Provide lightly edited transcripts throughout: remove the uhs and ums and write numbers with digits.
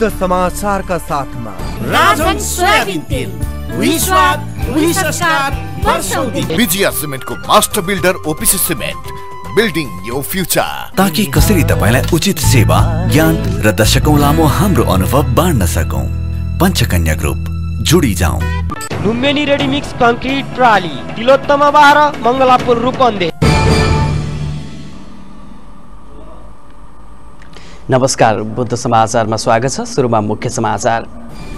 शुद्ध समाचारका साथमा राजन सोयाबिन तेल, वही स्वाद, वही संस्कार, वर्षौंदेखि। विजया सिमेन्टको master builder OPC cement, building your future. ताकि कसरी तपाईलाई उचित सेवा, ज्ञान र दशकौं लामो हाम्रो अनुभव बाँड्न सकौं। पञ्चकन्या ग्रुप, जुडी जाउँ। लुम्बिनी रेडी मिक्स कङ्क्रिट प्रणाली, तिलोत्तमा 12, मङ्गलापुर रूपन्देही। नमस्कार, बुद्ध समाचारमा स्वागत छ। सुरुमा मुख्य समाचार।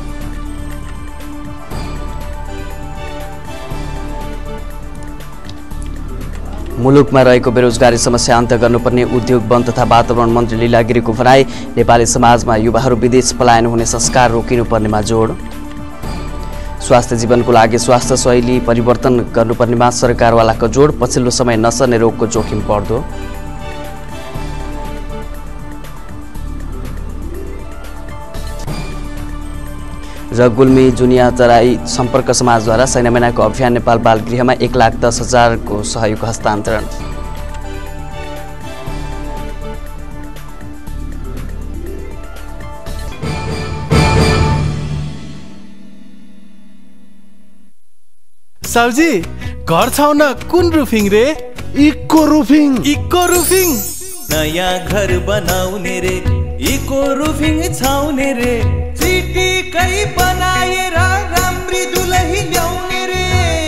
मुलुकमा रहेको बेरोजगारी समस्या अन्त्य गर्नुपर्ने उद्योग वन तथा वातावरण मन्त्री लीला गिरीको भनाई। नेपाली समाजमा युवाहरू विदेश पलायन हुने संस्कार रोकिनुपर्नेमा जोड। स्वास्थ्य जीवनको लागि स्वास्थ्य शैली परिवर्तन गर्नुपर्नेमा सरकारवालाको जोड। पछिल्लो समय नसर्ने रोगको जोखिम बढ्दो। र गुल्मी जुनिया तराई सम्पर्क समाजद्वारा सैन्य महिनाको अभियान नेपाल बाल गृहमा 1,10,000 को सहयोग हस्तान्तरण। साउजी, घर छाउन कुन रुफिङ रे? Eco roofing. Eco roofing. नयाँ घर बनाउने रे, इको रुफिङ छाउने रे। चिटिकै बनाएर राम्री दुलही ल्याउने रे।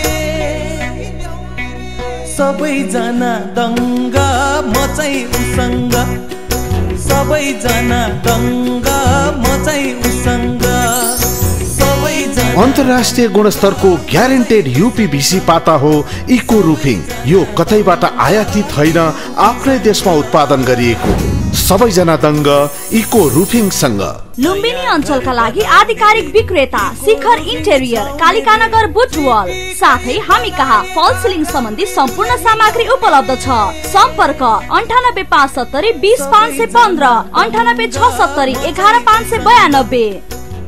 सबैजना दङ्ग मचाइ उसँग, सबैजना दङ्ग मचाइ उसँग। अन्तर्राष्ट्रिय गुणस्तरको ग्यारेन्टेड यूपीभीसी पाता हो इको रुफिङ। यो कतैबाट आयातित होइन, आफ्नै देशमा उत्पादन गरिएको। सबैजना दङ्ग इको रुफिङ सँग। लुम्बिनी अञ्चलका लागि आधिकारिक विक्रेता शिखर इन्टेरियर, कालिकानगर, बुटवल। साथै हामी कहाँ फल सिलिङ सम्बन्धी सम्पूर्ण सामग्री उपलब्ध छ। सम्पर्क 9857 20515, 9876 11592।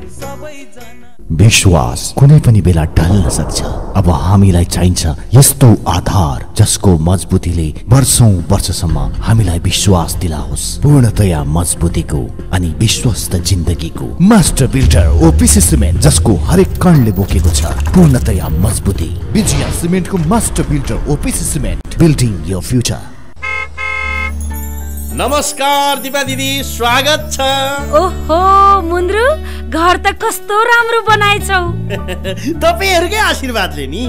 विश्वास कुनै पनि बेला ढल्न सक्छ। अब हामीलाई चाहिन्छ यस्तो आधार जसको मजबुतीले वर्षौं वर्षसम्म हामीलाई विश्वास दिलाओस्। पूर्णतया मजबुतीको अनि विश्वस्त जिन्दगीको मास्टर बिल्डर ओपीसी सिमेन्ट, जसको हरेक कणले बोकेको छ पूर्णतया मजबुती। विजया सिमेन्टको master builder OPC cement, building your future. नमस्कार दिपा दिदी, स्वागत छ। ओहो मुन्द्रु, घर त कस्तो राम्रो बनाएछौ। तपाईहरुकै आशीर्वादले नि।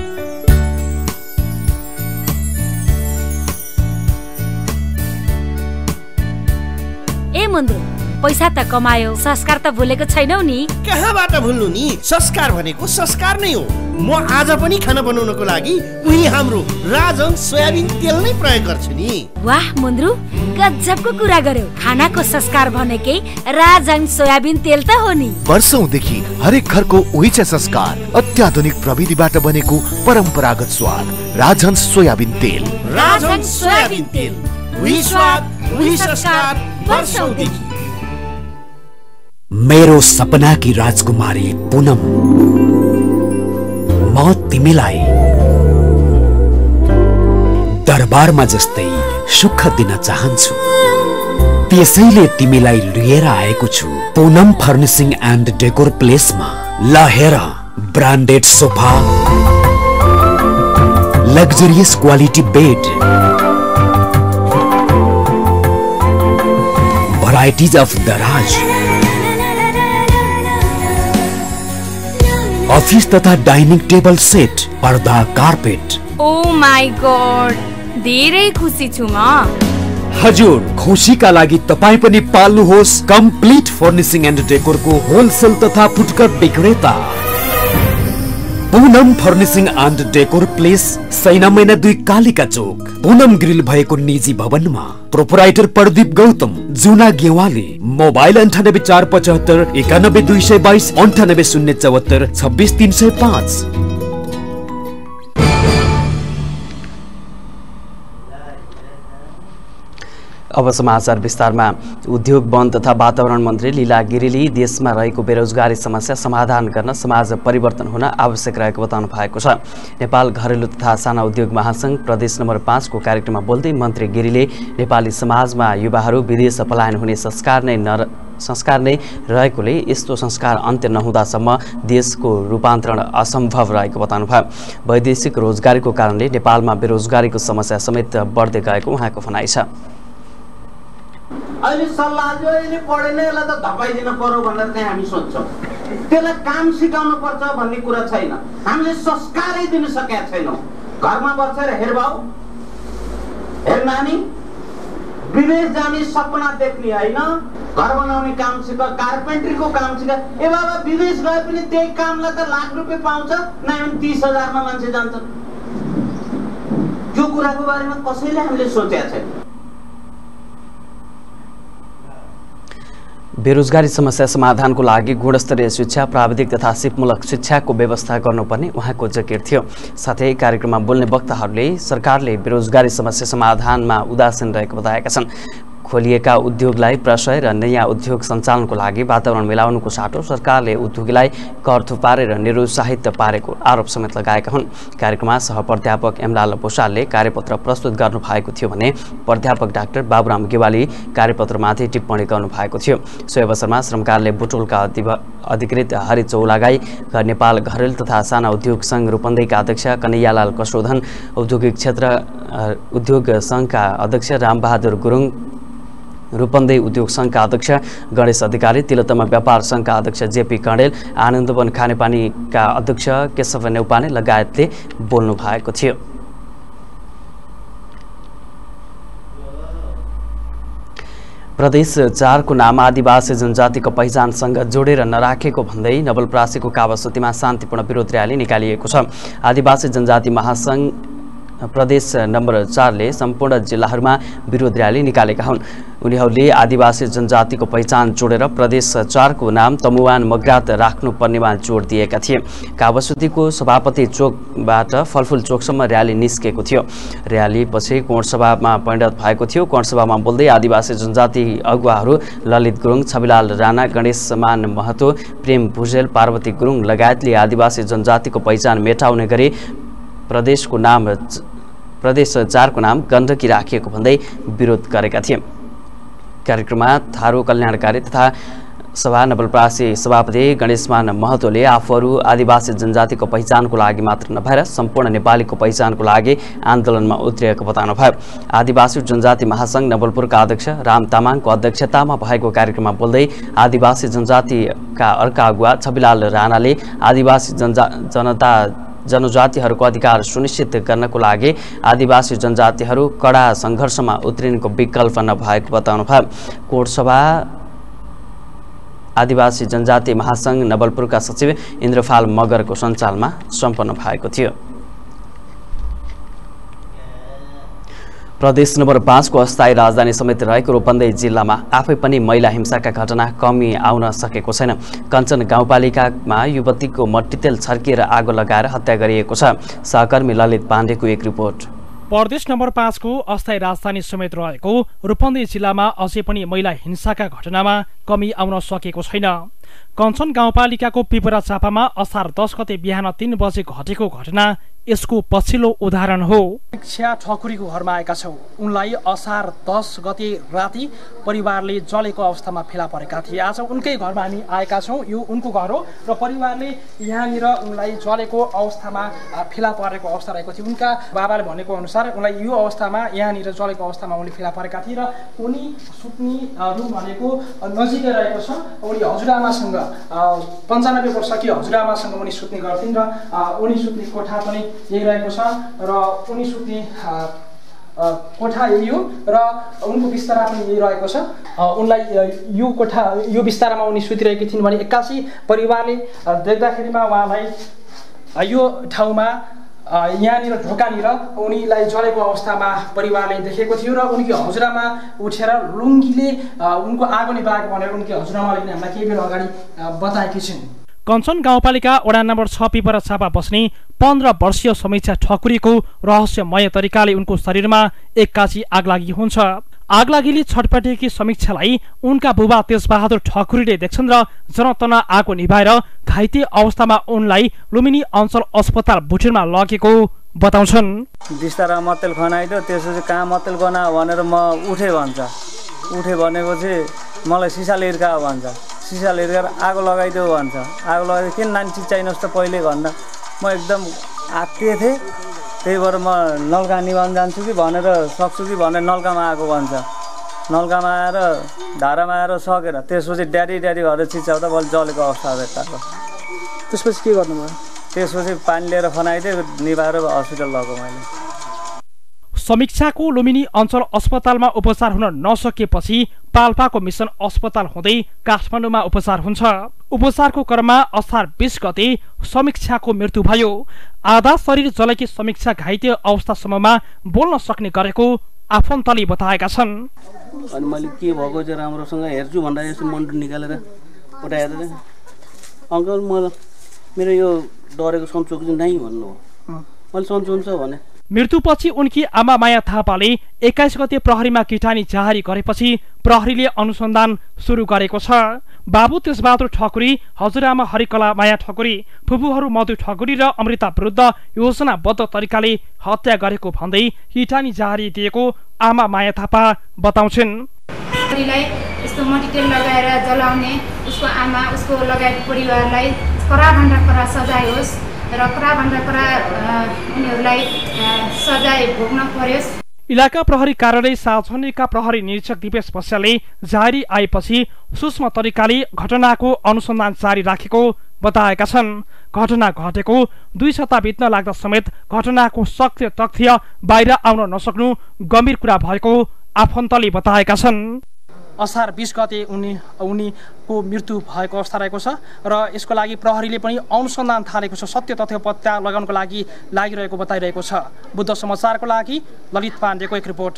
ए मुन्द्रु, पैसा त कमायो, संस्कार त भुलेको छैनौ नि? कहाँबाट भुल्नु नि? संस्कार भनेको संस्कार नै हो। म आज पनि खाना बनाउनको लागि उही हाम्रो राजन सोयाबिन तेल नै प्रयोग गर्छु नि। वाह मुन्द्रु, गजबको कुरा गर्यौ। खानाको संस्कार भनेकै राजन सोयाबिन तेल त हो नि। वर्षौंदेखि हरेक घरको उही छ संस्कार। अत्याधुनिक प्रविधिबाट बनेको परम्परागत स्वाद राजन सोयाबिन तेल। राजन सोयाबिन तेल, उही स्वाद, उही संस्कार, वर्षौंदेखि। मेरो सपनाकी राजकुमारी पुनम, म तिमीलाई दरबारमा जस्तै सुख दिन चाहन्छु। त्यसैले तिमीलाई लिएर आएको छु पुनम फर्निशिङ एन्ड डेकोर प्लेसमा। ल हेर, branded sofa, luxurious quality bed, varieties of दराज, अफिस तथा डाइनिङ टेबल सेट, पर्दा, कार्पेट। ओ माय गॉड, धेरै खुसी छु म। हजुर, खुसीका लागि तपाई पनि पाल्नुहोस् कम्प्लिट फर्निशिङ एन्ड डेकोरको होलसेल तथा फुटकर विक्रेता Punam furnishing and decor place, Saina Maina 2 Kalika Chowk, Poonam grill भएको निजी भवनमा। प्रोपराइटर प्रदीप गौतम, जुना गेवाली। मोबाइल 9845 91222, 98074 26305। अब समाचार विस्तारमा। उद्योग वन तथा वातावरण मन्त्री लीला गिरीले देशमा रहेको बेरोजगारी समस्या समाधान गर्न समाज परिवर्तन हुन आवश्यक रहेको बताउनु भएको छ। नेपाल घरेलु तथा साना उद्योग महासंघ प्रदेश नम्बर 5 को कार्यक्रममा बोल्दै मन्त्री गिरीले नेपाली समाजमा युवाहरू विदेश पलायन हुने संस्कार नै संस्कार नै रहेकोले यस्तो संस्कार अन्त्य नहुँदासम्म देशको रूपान्तरण असम्भव रहेको बताउनुभयो। वैदेशिक रोजगारीको कारणले नेपालमा बेरोजगारीको समस्या समेत बढ्दै गएको उहाँको भनाइ छ। अहिले सल्लाह जो अहिले पढेन यसलाई त धपाइदिन पर्यो भनेर चाहिँ हामी सोच्छौँ। त्यसलाई काम सिकाउनु पर्छ भन्ने कुरा छैन। हामीले संस्कारै दिन सकेका छैनौँ। घरमा बसेर हेर बाउ हेर नानी विदेश जाने सपना देख्ने होइन, घर बनाउने काम सिक, कार्पेन्ट्रीको काम सिक। ए बाबा विदेश गए पनि त्यही कामलाई त लाख रुपियाँ पाउँछ, नभए 30,000मा मान्छे जान्छन्। यो कुराको बारेमा कसैले हामीले सोचेका छैन। बेरोजगारी समस्या समाधानको लागि गुणस्तरीय शिक्षा, प्राविधिक तथा सिपमूलक शिक्षाको व्यवस्था गर्नुपर्ने उहाँको जिकिर थियो। साथै कार्यक्रममा बोल्ने वक्ताहरूले सरकारले बेरोजगारी समस्या समाधानमा उदासीन रहेको बताएका छन्। खोलिएका उद्योगलाई प्रशय र नयाँ उद्योग सञ्चालनको लागि वातावरण मिलाउनुको साटो सरकारले उद्योगीलाई कर थुपारेर निरुत्साहित पारेको आरोप समेत लगाएका हुन्। कार्यक्रममा सहप्राध्यापक एमलाल भुसालले कार्यपत्र प्रस्तुत गर्नु भएको थियो भने प्राध्यापक डाक्टर बाबुराम गेवाली कार्यपत्रमाथि टिप्पणी गर्नु भएको थियो। सो अवसरमा श्रम कार्यालय बुटवलका अधिकृत हरि चौलागाई, नेपाल घरेलु तथा साना उद्योग सङ्घ रूपन्देहीका अध्यक्ष कन्हैयालाल कसोधन, औद्योगिक क्षेत्र उद्योग सङ्घका अध्यक्ष रामबहादुर गुरुङ, रूपन्देही उद्योग सङ्घका अध्यक्ष गणेश अधिकारी, तिलोत्तमा व्यापार सङ्घका अध्यक्ष जेपी कणेल, आनन्दवन खानेपानीका अध्यक्ष केशव नेउपाने लगायतले बोल्नु भएको थियो। प्रदेश 4 को नाम आदिवासी जनजातिको पहिचानसँग जोडेर नराखेको भन्दै नवलपरासीको कावासुतीमा शान्तिपूर्ण विरोध र्याली निकालिएको छ। आदिवासी जनजाति महासङ्घ प्रदेश नम्बर 4 ले सम्पूर्ण जिल्लाहरूमा विरोध र्याली निकालेका हुन्। उनीहरूले आदिवासी जनजातिको पहिचान जोडेर प्रदेश 4 को नाम तमुवान मग्रात राख्नुपर्नेमा जोड दिएका थिए। कावासुतीको सभापति चोकबाट फलफुल चोकसम्म र्याली निस्केको थियो। र्याली पछि कोणसभामा परिणत भएको थियो। कोणसभामा बोल्दै आदिवासी जनजाति अगुवाहरू ललित गुरुङ, छविलाल राणा, गणेशमान महतो, प्रेम भुजेल, पार्वती गुरुङ लगायतले आदिवासी जनजातिको पहिचान मेटाउने गरी प्रदेश 4 को नाम गण्डकी राखिएको भन्दै विरोध गरेका थिए। कार्यक्रममा थारू कल्याणकारी तथा सभा नवलपरासी सभापति गणेशमान महतोले आफूहरू आदिवासी जनजातिको पहिचानको लागि मात्र नभएर सम्पूर्ण नेपालीको पहिचानको लागि आन्दोलनमा उत्रिएको बताउनुभयो। आदिवासी जनजाति महासङ्घ नवलपुरका अध्यक्ष राम तामाङको अध्यक्षतामा भएको कार्यक्रममा बोल्दै आदिवासी जनजातिका अर्का अगुवा छविलाल राणाले आदिवासी जनजातिहरूको अधिकार सुनिश्चित गर्नको लागि आदिवासी जनजातिहरू कडा सङ्घर्षमा उत्रिनुको विकल्प नभएको बताउनुभयो। कोटसभा आदिवासी जनजाति महासङ्घ नवलपुरका सचिव इन्द्रपाल मगरको सञ्चालनमा सम्पन्न भएको थियो। प्रदेश नम्बर 5 को अस्थायी राजधानी समेत रहेको रूपन्देही जिल्लामा आफै पनि महिला हिंसाका घटना कमी आउन सकेको छैन। कञ्चन गाउँपालिकामा युवतीको मट्टीतेल छर्किएर आगो लगाएर हत्या गरिएको छ। सहकर्मी ललित पाण्डेको एक रिपोर्ट। प्रदेश नम्बर 5 को अस्थायी राजधानी समेत रहेको रूपन्देही जिल्लामा अझै पनि महिला हिंसाका घटनामा कमी आउन सकेको छैन। कञ्चन गाउँपालिकाको पिपरा चापामा असार 10 गते बिहान 3 बजे घटेको घटना यसको पछिल्लो उदाहरण हो। शिक्षा ठकुरीको घरमा आएका छौँ। उनलाई असार 10 गते राति परिवारले जलेको अवस्थामा फेला परेका थिए। आज उनकै घरमा हामी आएका छौँ। यो उनको घर हो र परिवारले यहाँनिर उनलाई जलेको अवस्थामा फेला परेको अवस्था रहेको थियो। उनका बाबाले भनेको अनुसार उनलाई यो अवस्थामा यहाँनिर जलेको अवस्थामा उनले फेला परेका थिए र उनी सुत्ने रुम भनेको नजिकै रहेको छ। उनी हजुरआमासँग 95 वर्ष कि हजुरआमासँग उनी सुत्ने गर्थिन् र उनी सुत्ने कोठा पनि यही रहेको छ र उनी सुत्ने कोठा यही हो र उनको बिस्तारा पनि यही रहेको छ। उनलाई यो बिस्तारामा उनी सुतिरहेकी थिइन् भने एक्कासी परिवारले देख्दाखेरिमा उहाँलाई यो ठाउँमा यहाँनिर ढोकानिर उनीलाई जलेको अवस्थामा परिवारले देखेको थियो र उनकी हजुरआमा उठेर लुङ्गीले उनको आगो निभाएको भनेर उनकी हजुरआमाले पनि हामीलाई केही बेर अगाडि बताएकी छिन्। कञ्चन गाउँपालिका वडा नम्बर 6 पिपरा चापा बस्ने 15 वर्षीय समीक्षा ठकुरीको रहस्यमय तरिकाले उनको शरीरमा एक्कासी आगलागी हुन्छ। आगलागीले छटपटेकी समीक्षालाई उनका बुबा तेजबहादुर ठकुरीले देख्छन् र जनतना आगो निभाएर घाइते अवस्थामा उनलाई लुम्बिनी अञ्चल अस्पताल बुटवलमा लगेको बताउँछन्। बिस्तारा मत्तेल खनाइदियो, त्यसपछि कहाँ मत्तेल गना भनेर म उठे भन्छ। उठे भनेपछि मलाई सिसाले हिर्कायो भन्छ, सिसाले हिर्काएर आगो लगाइदेऊ भन्छ, आगो लगाइदियो किन नानी चिच्याइनुहोस् त पहिले भन्दा म एकदम आत्तिए थिएँ। त्यही भएर म नल्का निभाउन जान्छु कि भनेर सक्छु कि भनेर नल्कामा आएको भन्छ। नल्कामा आएर धारामा आएर सकेर त्यसपछि ड्याडी भएर चिच्याउँदा बल्ल जलेको अवस्था भेट्टाएको। त्यसपछि के गर्नुभयो? त्यसपछि पानी लिएर खनाइदियो, निभाएर हस्पिटल लगेको मैले। समीक्षाको लुम्बिनी अञ्चल अस्पतालमा उपचार हुन नसकेपछि पाल्पाको मिसन अस्पताल हुँदै काठमाडौँमा उपचार हुन्छ। उपचारको क्रममा असार 20 गते समीक्षाको मृत्यु भयो। आधा शरीर जलेकी समीक्षा घाइते अवस्थासम्ममा बोल्न सक्ने गरेको आफन्तले बताएका छन्। अनि मैले के भएको चाहिँ राम्रोसँग हेर्छु भन्दा यसो मन्टु निकालेर उठाएर अङ्कल मेरो यो डरेको सन्चोको चाहिँ नै भन्नु हो। मैले सन्चो हुन्छ भने। मृत्युपछि उनकी आमा माया थापाले 21 गते प्रहरीमा किटानी जारी गरेपछि प्रहरीले अनुसन्धान सुरु गरेको छ। बाबु तेजबहादुर ठकुरी, हजुरआमा हरिकला माया ठकुरी, फुपूहरू मधु ठकुरी र अमृता विरुद्ध योजनाबद्ध तरिकाले हत्या गरेको भन्दै किटानी जारी दिएको आमा माया थापा बताउँछिन्। यस्तो मटिटेल लगाएर जलाउने उसको आमा उसको लगायत परिवारलाई कराभन्दा करा सजाय होस् र कराभन्दा करा उनीहरूलाई सजाय भोग्न पर्योस्। इलाका प्रहरी कार्यालय सार्वजनिकका प्रहरी निरीक्षक दिपेश बस्यालले जारी आएपछि सूक्ष्म तरिकाले घटनाको अनुसन्धान जारी राखेको बताएका छन्। घटना घटेको 2 सप्ताह बित्न लाग्दा समेत घटनाको सत्य तथ्य बाहिर आउन नसक्नु गम्भीर कुरा भएको आफन्तले बताएका छन्। असार 20 गते उनीको मृत्यु भएको अवस्था रहेको छ र यसको लागि प्रहरीले पनि अनुसन्धान थालेको छ। सत्य तथ्य पत्ता लगाउनको लागि लागिरहेको बताइरहेको छ। बुद्ध समाचारको लागि ललित पाण्डेको एक रिपोर्ट।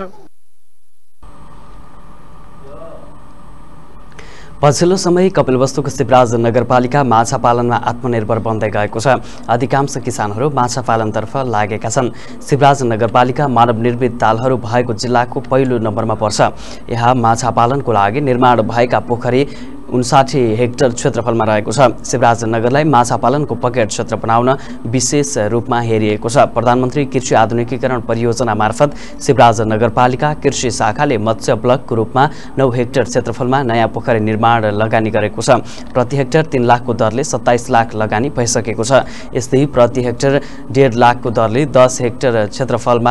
पछिल्लो समय कपिलवस्तुको शिवराज नगरपालिका माछा पालनमा आत्मनिर्भर बन्दै गएको छ। अधिकांश किसानहरू माछा पालनतर्फ लागेका छन्। शिवराज नगरपालिका मानव निर्मित तालहरू भएको जिल्लाको पहिलो नम्बरमा पर्छ। यहाँ माछा पालनको लागि निर्माण भएका पोखरी 59 हेक्टर क्षेत्रफलमा रहेको छ। शिवराज नगरलाई माछा पालनको पकेट क्षेत्र बनाउन विशेष रूपमा हेरिएको छ। प्रधानमन्त्री कृषि आधुनिकीकरण परियोजना मार्फत शिवराज नगरपालिका कृषि शाखाले मत्स्य ब्लकको रूपमा 9 हेक्टर क्षेत्रफलमा नयाँ पोखरी निर्माण लगानी गरेको छ। प्रति हेक्टर 3 लाखको दरले 27 लाख लगानी भइसकेको छ। यस्तै प्रति हेक्टर 1.5 लाखको दरले 10 हेक्टर क्षेत्रफलमा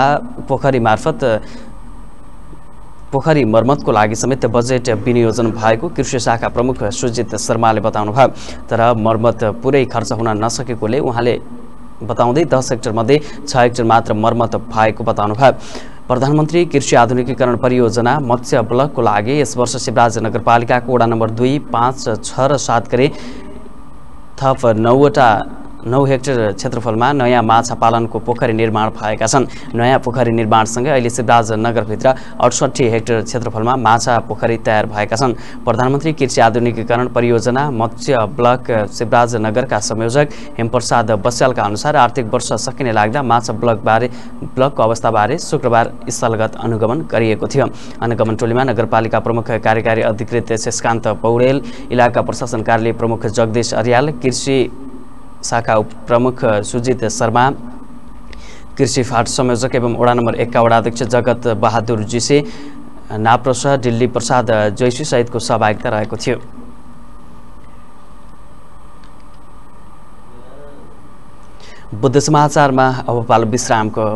पोखरी मर्मतको लागि समेत बजेट विनियोजन भएको कृषि शाखा प्रमुख सुजित शर्माले बताउनुभयो। तर मर्मत पुरै खर्च हुन नसकेकोले उहाँले बताउँदै 10 हेक्टर मध्ये 6 हेक्टर मात्र मर्मत भएको बताउनुभयो। प्रधानमन्त्री कृषि आधुनिकीकरण परियोजना मत्स्य ब्लकको लागि यस वर्ष शिवराज नगरपालिकाको वडा नम्बर 2, 5, 6 र 7 गरी थप 9 हेक्टर क्षेत्रफलमा नयाँ माछा पालनको पोखरी निर्माण भएका छन्। नयाँ पोखरी निर्माणसँगै अहिले शिवराज नगरभित्र 68 हेक्टर क्षेत्रफलमा माछा पोखरी तयार भएका छन्। प्रधानमन्त्री कृषि आधुनिकीकरण परियोजना मत्स्य ब्लक शिवराज नगरका संयोजक हेमप्रसाद बस्यालका अनुसार आर्थिक वर्ष सकिने लाग्दा माछा ब्लकको अवस्थाबारे शुक्रबार स्थलगत अनुगमन गरिएको थियो। अनुगमन टोलीमा नगरपालिका प्रमुख कार्यकारी अधिकृत शेषकान्त पौडेल, इलाका प्रशासन कार्यालय प्रमुख जगदीश अर्याल, कृषि शाखा प्रमुख सुजित शर्मा, कृषि फाट संयोजक एवं वडा नम्बर 1 का वडाध्यक्ष जगत बहादुर जीसे, नाप्रसा दिल्ली प्रसाद जैसी सहितको सहभागिता रहेको थियो। बुद्ध समाचारमा अब पालो विश्रामको।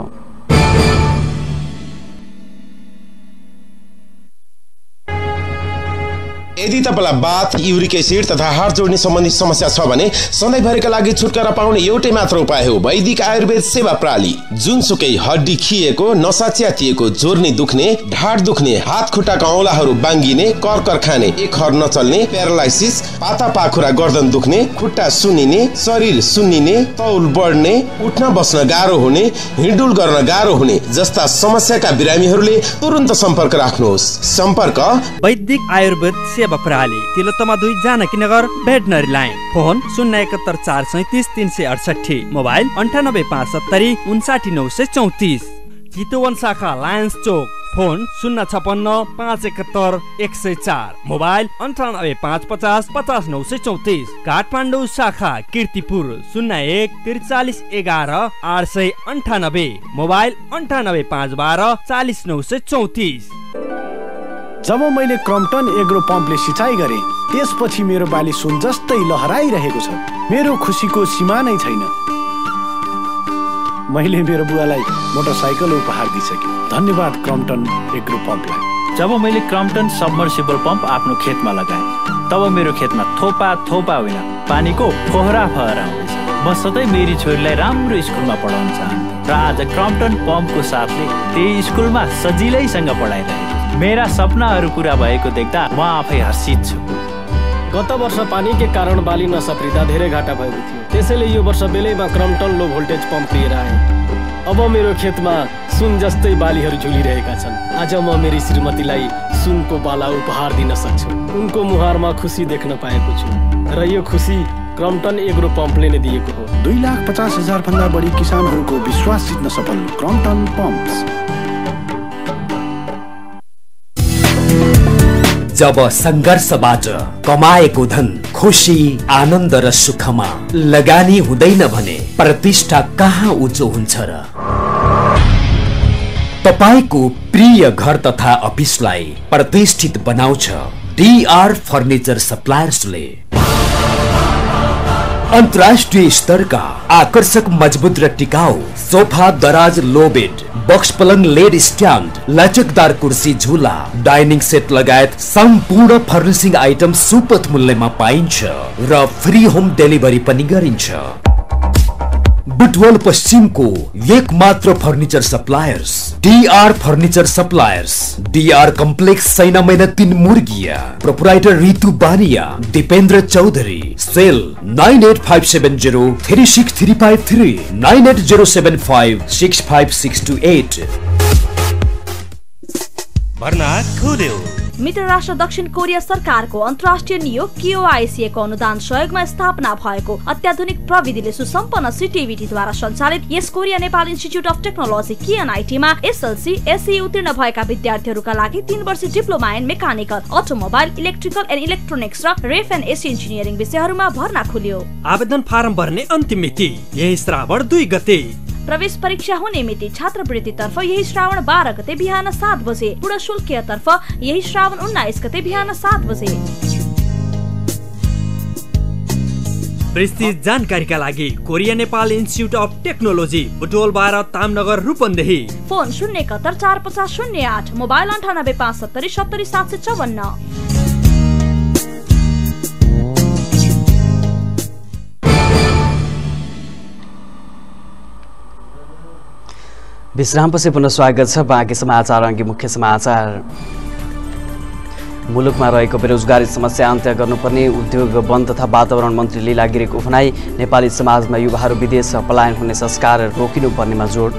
यदि तपाईलाई बाथ, युरिक एसिड तथा हाड जोड्ने सम्बन्धी समस्या छ भने सधैँभरिका लागि छुटकारा पाउने एउटै मात्र उपाय हो वैदिक आयुर्वेद सेवा प्रणाली। जुनसुकै हड्डी खिएको, नसा च्यातिएको, जोर्नी दुख्ने, ढाड दुख्ने, हात खुट्टाका औँलाहरू बाङ्गिने, करकर खाने, एक हर नचल्ने, प्यारालाइसिस, पाता पाखुरा गर्दन दुख्ने, खुट्टा सुन्निने, शरीर सुन्निने, तौल बढ्ने, उठ्न बस्न गाह्रो हुने, हिँडुल गर्न गाह्रो हुने जस्ता समस्याका बिरामीहरूले तुरुन्त सम्पर्क राख्नुहोस्। सम्पर्क वैदिक आयुर्वेद सेवा प्रणाली, Tilottama 2, Janaki Nagar, veterinary line. Phone 071 437 368, mobile 98570 59934। Chitwan शाखा lions Chowk, phone 056 571 104, mobile 98550 50934। Kathmandu शाखा कीर्तिपुर 01 43 11 898, मोबाइल 98512 40934। जब मैले क्रम्पटन एग्रो पम्पले सिँचाइ गरेँ त्यसपछि मेरो बाली सुन जस्तै लहराइरहेको छ। मेरो खुसीको सीमा नै छैन। मैले मेरो बुवालाई मोटरसाइकल उपहार दिइसकेँ। धन्यवाद क्रम्पटन एग्रो पम्पलाई। जब मैले क्रम्पटन सबमर्सिबल पम्प आफ्नो खेतमा लगाएँ तब मेरो खेतमा थोपा थोपा होइन पानीको फोहरा फहरा हुँदैछ। म सधैँ मेरी छोरीलाई राम्रो स्कुलमा पढाउन चाहन्छु र आज क्रम्पटन पम्पको साथले त्यही स्कुलमा सजिलैसँग पढाइरहेको। मेरा सपनाहरू पुरा भएको देख्दा म आफै हर्षित छु। गत वर्ष पानीकै कारण बाली नसप्रिँदा धेरै घाटा भएको थियो। त्यसैले यो वर्ष बेलैमा क्रम्पटन लो भोल्टेज पम्प लिएर आएँ। अब मेरो खेतमा सुन जस्तै बालीहरू झुलिरहेका छन्। आज म मेरी श्रीमतीलाई सुनको बाला उपहार दिन सक्छु। उनको मुहारमा खुसी देख्न पाएको छु र यो खुसी क्रम्पटन एग्रो पम्पले नै दिएको हो। 2,50,000 भन्दा बढी किसानहरूको विश्वास जित्न सफल क्रम्पटन पम्प्स। जब संघर्षबाट कमाएको धन खुशी आनन्द र सुखमा लगानी हुँदैन भने प्रतिष्ठा कहाँ उच्च हुन्छ र? तपाईको प्रिय घर तथा अफिसलाई प्रतिष्ठित बनाउँछ डीआर फर्निचर सप्लायर्सले। अन्तर्राष्ट्रिय स्तरका आकर्षक मजबुत र टिकाऊ सोफा, दराज, लो बेड, बक्स पलङ, लेड स्ट्यान्ड, लचकदार कुर्सी, झुला, डाइनिङ सेट लगायत सम्पूर्ण फर्निसिङ आइटम सुपथ मूल्यमा पाइन्छ र फ्री होम डेलिभरी पनि गरिन्छ। बुटवल पश्चिमको एक मात्र furniture suppliers DR furniture suppliers, DR complex Saina Maina 3 मुर्गिया। Proprietor Ritu बानिया, दिपेन्द्र चौधरी। सेल 9857036353 9807565628। भर्ना खुल्यो। मित्र राष्ट्र दक्षिण कोरिया सरकारको अन्तर्राष्ट्रिय नियोग KOICA को अनुदान सहयोगमा स्थापना भएको अत्याधुनिक प्रविधिले सुसम्पन्न सिटिभिटीद्वारा सञ्चालित यस Korea Nepal institute of technology KNIT मा SLC SE उत्तीर्ण भएका विद्यार्थीहरूका लागि 3 वर्षीय diploma in mechanical, automobile, electrical and electronics र रेफ एन्ड AC इन्जिनियरिङ विषयहरूमा भर्ना खुल्यो। आवेदन फारम भर्ने अन्तिम मिति यही श्रावण 2 गते। प्रवेश परीक्षा हुने मिति छात्रवृत्ति तर्फ यही श्रावण 12 गते बिहान 7 बजे, पूर्ण शुल्कीय तर्फ यही श्रावण 19 गते बिहान 7 बजे। विस्तृत जानकारीका लागि Korea Nepal institute of technology Butwal 12 Tamnagar Rupandehi. Phone 071 450 08, mobile 98 570 70 754। विश्रामपछि पुनः स्वागत छ। बाँकी समाचार अघि मुख्य समाचार। मुलुकमा रहेको बेरोजगारी समस्या अन्त्य गर्नुपर्ने उद्योग वन तथा वातावरण मन्त्री लीला गिरीको भनाई। नेपाली समाजमा युवाहरू विदेश पलायन हुने संस्कार रोकिनुपर्नेमा जोड।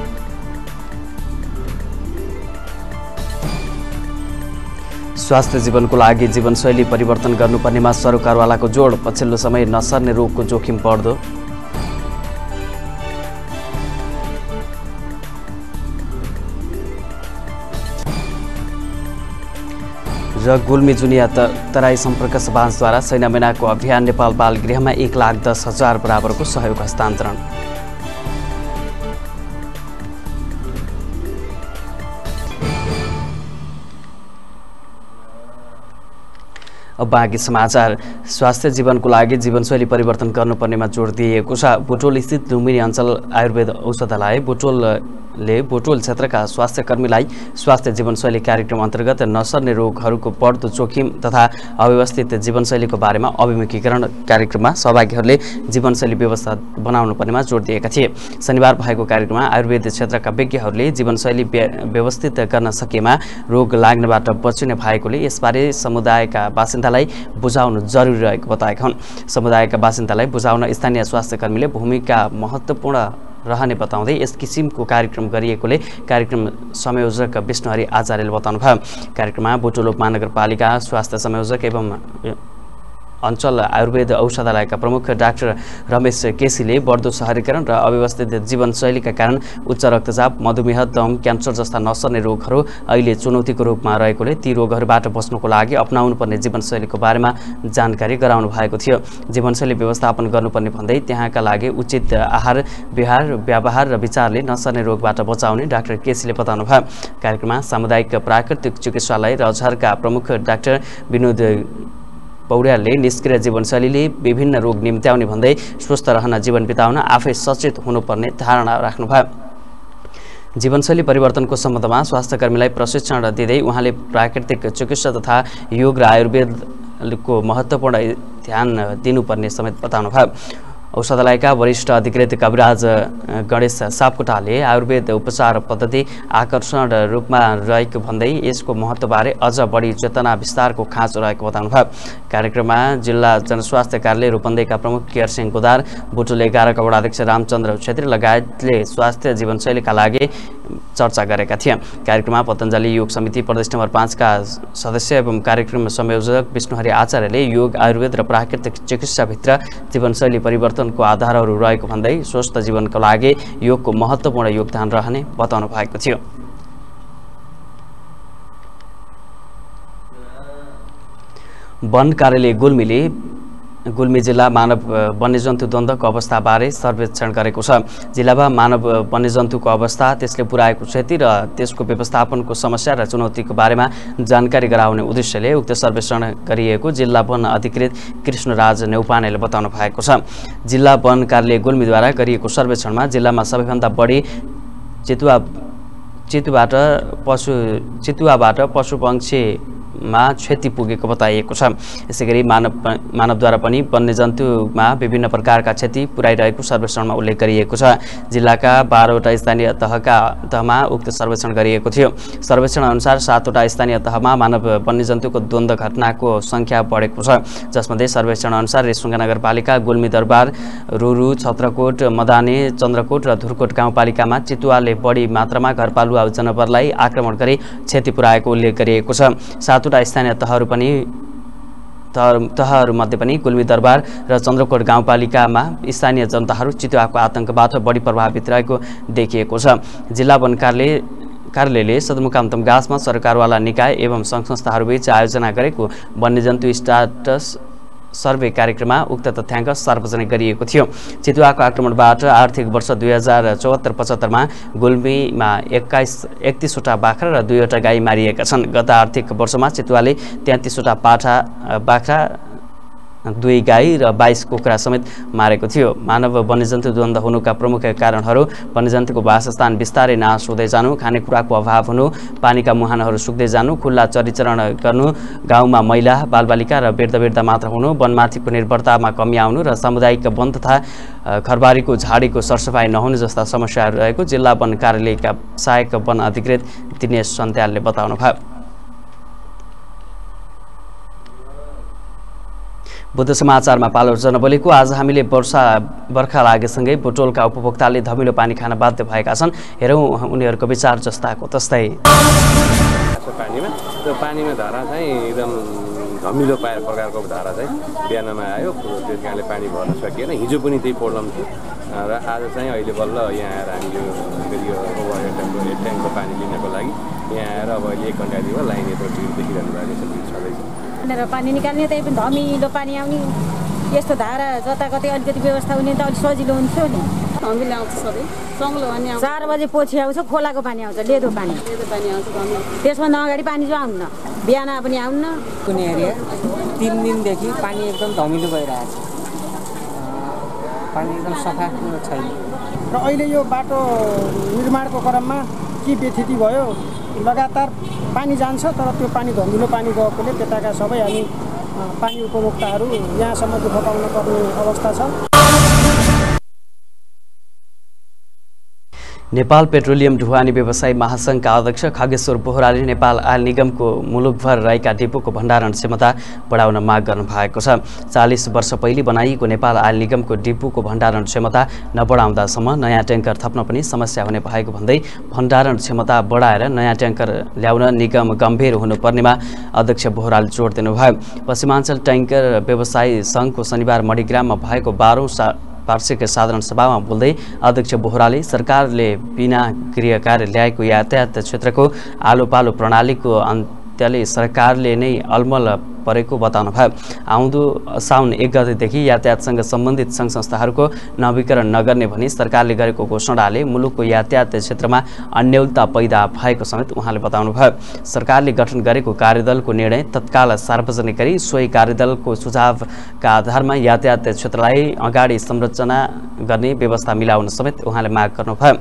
स्वास्थ्य जीवनको लागि जीवनशैली परिवर्तन गर्नुपर्नेमा सरकारवालाको जोड। पछिल्लो समय नसर्ने रोगको जोखिम बढ्दो। र गुल्मी जुनिया तराई सम्पर्क सभाद्वारा सैनामेनाको अभियान नेपाल बाल गृहमा 1,10,000 बराबरको सहयोग हस्तान्तरण। अब बाँकी समाचार। स्वास्थ्य जीवनको लागि जीवनशैली परिवर्तन गर्नुपर्नेमा जोड दिएको छ। बुटवल स्थित लुम्बिनी अञ्चल आयुर्वेद औषधालय बुटवल क्षेत्रका स्वास्थ्य कर्मीलाई स्वास्थ्य जीवनशैली कार्यक्रम अन्तर्गत नसर्ने रोगहरूको बढ्दो जोखिम तथा अव्यवस्थित जीवनशैलीको बारेमा अभिमुखीकरण कार्यक्रममा सहभागीहरूले जीवनशैली व्यवस्था बनाउनु पर्नेमा जोड दिएका थिए। शनिबार भएको कार्यक्रममा आयुर्वेद क्षेत्रका विज्ञहरूले जीवनशैली व्यवस्थित गर्न सकेमा रोग लाग्नबाट बचिने भएकोले यसबारे समुदायका बासिन्दालाई बुझाउनु जरुरी रहेको बताएका हुन्। समुदायका बासिन्दालाई बुझाउन स्थानीय स्वास्थ्य कर्मीले भूमिका महत्त्वपूर्ण रहने बताउँदै यस किसिमको कार्यक्रम गरिएकोले कार्यक्रम संयोजक विष्णुहरि आचार्यले बताउनुभयो। कार्यक्रममा बुटवल उपमहानगरपालिका स्वास्थ्य संयोजक एवं अञ्चल आयुर्वेद औषधालयका प्रमुख डाक्टर रमेश केसीले बढ्दो शहरीकरण र अव्यवस्थित जीवनशैलीका कारण उच्च रक्तचाप, मधुमेह, दम, क्यान्सर जस्ता नसर्ने रोगहरू अहिले चुनौतीको रूपमा रहेकोले ती रोगहरूबाट बच्नको लागि अपनाउनुपर्ने जीवनशैलीको बारेमा जानकारी गराउनु भएको थियो। जीवनशैली व्यवस्थापन गर्नुपर्ने भन्दै त्यहाँका लागि उचित आहार, व्यवहार र विचारले नसर्ने रोगबाट बचाउने डाक्टर केसीले बताउनुभयो। कार्यक्रममा सामुदायिक प्राकृतिक चिकित्सालय र अझारका प्रमुख डाक्टर विनोद पौड्यालले निष्क्रिय जीवनशैलीले विभिन्न रोग निम्त्याउने भन्दै स्वस्थ रहन जीवन बिताउन आफै सचेत हुनुपर्ने धारणा राख्नुभयो। जीवनशैली परिवर्तनको सम्बन्धमा स्वास्थ्यकर्मीलाई प्रशिक्षण दिँदै उहाँले प्राकृतिक चिकित्सा तथा योग र आयुर्वेदको महत्त्वपूर्ण ध्यान दिनुपर्ने समेत बताउनुभयो। औषधालयका वरिष्ठ अधिकृत कविराज गणेश सापकोटाले आयुर्वेद उपचार पद्धति आकर्षण रूपमा रहेको भन्दै यसको महत्त्वबारे अझ बढी चेतना विस्तारको खाँचो रहेको बताउनुभयो। कार्यक्रममा जिल्ला जनस्वास्थ्य कार्यालय रूपन्देहीका प्रमुख केयरसिंह गोदार, बुटुल 11 का वडाध्यक्ष रामचन्द्र छेत्री लगायतले स्वास्थ्य जीवनशैलीका लागि चर्चा गरेका थिए। कार्यक्रममा पतञ्जलि योग समिति प्रदेश नम्बर 5 का सदस्य एवं कार्यक्रम संयोजक विष्णुहरि आचार्यले योग, आयुर्वेद र प्राकृतिक चिकित्साभित्र जीवनशैली परिवर्तनको आधारहरू रहेको भन्दै स्वस्थ जीवनको लागि योगको महत्त्वपूर्ण योगदान रहने बताउनु भएको थियो। वन कार्यालय गुल्मी जिल्ला मानव वन्यजन्तु द्वन्द्वको अवस्थाबारे सर्वेक्षण गरेको छ। जिल्लामा मानव वन्यजन्तुको अवस्था, त्यसले पुर्याएको क्षति र त्यसको व्यवस्थापनको समस्या र चुनौतीको बारेमा जानकारी गराउने उद्देश्यले उक्त सर्वेक्षण गरिएको जिल्ला वन अधिकृत कृष्णराज नेउपानेले बताउनु भएको छ। जिल्ला वन कार्यालय गुल्मीद्वारा गरिएको सर्वेक्षणमा जिल्लामा सबैभन्दा बढी चितुवाबाट पशुपक्षीमा क्षति पुगेको बताइएको छ। यसैगरी मानवद्वारा पनि वन्यजन्तुमा विभिन्न प्रकारका क्षति पुर्याइरहेको सर्वेक्षणमा उल्लेख गरिएको छ। जिल्लाका 12वटा स्थानीय तहमा उक्त सर्वेक्षण गरिएको थियो। सर्वेक्षण अनुसार 7वटा स्थानीय तहमा मानव वन्यजन्तुको द्वन्द्व घटनाको सङ्ख्या बढेको छ। जसमध्ये सर्वेक्षण अनुसार रेसुङ्गा नगरपालिका, गुल्मी दरबार, रुरु, छत्रकोट, मदाने, चन्द्रकोट र धुरकोट गाउँपालिकामा चितुवाले बढी मात्रामा घरपालुवा जनावरलाई आक्रमण गरी क्षति पुर्याएको उल्लेख गरिएको छ। 7वटा स्थानीय तहहरूमध्ये पनि गुल्मी दरबार र चन्द्रकोट गाउँपालिकामा स्थानीय जनताहरू चितुवाको आतंकबाट बढी प्रभावित रहेको देखिएको छ। जिल्ला वन कार्यालयले सदरमुकाम तमगासमा सरकारवाला निकाय एवं सङ्घ संस्थाहरूबीच आयोजना गरेको वन्यजन्तु स्टाटस सर्वे कार्यक्रममा उक्त तथ्याङ्क सार्वजनिक गरिएको थियो। चितुवाको आक्रमणबाट आर्थिक वर्ष 2074-75मा गुल्मीमा 31वटा बाख्रा र 2वटा गाई मारिएका छन्। गत आर्थिक वर्षमा चितुवाले 33वटा बाख्रा, 2 गाई र 22 कुखुरा समेत मारेको थियो। मानव वन्यजन्तु द्वन्द्व हुनुका प्रमुख कारणहरू वन्यजन्तुको वासस्थान बिस्तारै नाश हुँदै जानु, खानेकुराको अभाव हुनु, पानीका मुहानहरू सुक्दै जानु, खुल्ला चरीचरण गर्नु, गाउँमा महिला, बालबालिका र वृद्ध मात्र हुनु, वनमाथिको निर्भरतामा कमी आउनु र सामुदायिक वन तथा घरबारीको झाडीको सरसफाइ नहुनु जस्ता समस्याहरू रहेको जिल्ला वन कार्यालयका सहायक वन अधिकृत दिनेश सन्त्यालले बताउनुभयो। बुद्ध समाचारमा पालो जनबोलीको आज हामीले बर्खा लागेसँगै बुटोलका उपभोक्ताले धमिलो पानी खान बाध्य भएका छन्। हेरौँ उनीहरूको विचार जस्ताको तस्तै। पानीमा त्यो पानीमा धारा चाहिँ एकदम धमिलो प्रकारको धारा चाहिँ बिहानमा आयो, त्यो त्यहाँले पानी भर्न सकिएन। हिजो पनि त्यही प्रब्लम थियो र आज चाहिँ अहिले बल्ल यहाँ आएर हामीले यो ट्याङ्कको पानी लिनको लागि यहाँ आएर अब अहिले 1 घन्टादेखि भयो लाइन यत्रो भिड देखिरहनु भएको छ, भिड छँदैछ। पानी निकाल्ने त्यही पनि धमिलो पानी आउने, यस्तो धारा जताकतै अलिकति व्यवस्था हुने त अलिक सजिलो हुन्थ्यो नि। धमिलो आउँछ सबै सङ्लो अनि 4 बजे पछि आउँछ, खोलाको पानी आउँछ, लेदो पानी आउँछ धमिलो। त्यसभन्दा अगाडि पानी चाहिँ आउन्न, बिहान पनि आउन्न। कुनै एरिया 3 दिनदेखि पानी एकदम धमिलो भइरहेको छ, पानी एकदम सफा छैन। र अहिले यो बाटो निर्माणको क्रममा के व्यथिति भयो, लगातार पानी जान्छ तर त्यो पानी धमिलो पानी गएकोले त्यताका सबै हामी पानी उपभोक्ताहरू यहाँसम्म दुःख पाउन पर्ने अवस्था छ। नेपाल पेट्रोलियम ढुवानी व्यवसायी महासङ्घका अध्यक्ष खगेश्वर बोहराले नेपाल आयल निगमको मुलुकभर रहेका डिपोको भण्डारण क्षमता बढाउन माग गर्नु भएको छ। 40 वर्ष पहिले बनाइएको नेपाल आयल निगमको डिपोको भण्डारण क्षमता नबढाउँदासम्म नयाँ ट्याङ्कर थप्न पनि समस्या हुने भएको भन्दै भण्डारण क्षमता बढाएर नयाँ ट्याङ्कर ल्याउन निगम गम्भीर हुनुपर्नेमा अध्यक्ष बोहराले जोड दिनुभयो। पश्चिमाञ्चल ट्याङ्कर व्यवसायी सङ्घको शनिबार मणिग्राममा भएको 12औं वार्षिक साधारण सभामा बोल्दै अध्यक्ष बोहराले सरकारले बिना गृह कार्य ल्याएको यातायात क्षेत्रको आलोपालो प्रणालीको अन्त्यले सरकारले नै अलमल परेको बताउनुभयो। आउँदो साउन 1 गतेदेखि यातायातसँग सम्बन्धित सङ्घ संस्थाहरूको नवीकरण नगर्ने भनी सरकारले गरेको घोषणाले मुलुकको यातायात क्षेत्रमा अन्योलता पैदा भएको समेत उहाँले बताउनुभयो। सरकारले गठन गरेको कार्यदलको निर्णय तत्काल सार्वजनिक गरी सोही कार्यदलको सुझावका आधारमा यातायात क्षेत्रलाई अगाडि संरचना गर्ने व्यवस्था मिलाउन समेत उहाँले माग गर्नुभयो।